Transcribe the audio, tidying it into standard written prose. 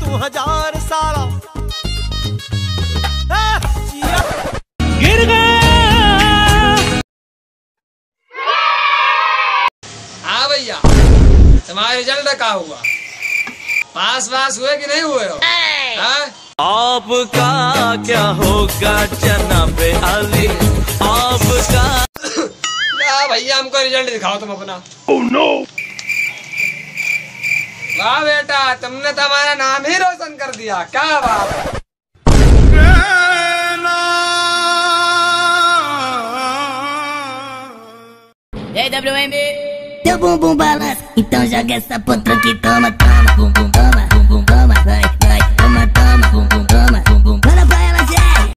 1000 साला गिर गया। हाँ भैया, तुम्हारा रिजल्ट क्या हुआ? पास हुए कि नहीं हुए हो? आपका क्या होगा जनाबे अली, आपका। भैया हमको रिजल्ट दिखाओ तुम अपना। Oh no! वाह बेटा, तुमने तो हमारा नाम ही रोशन कर दिया, क्या बात। E aí, WM? Teu bumbum balança, então joga essa potranca e toma, toma, bumbum.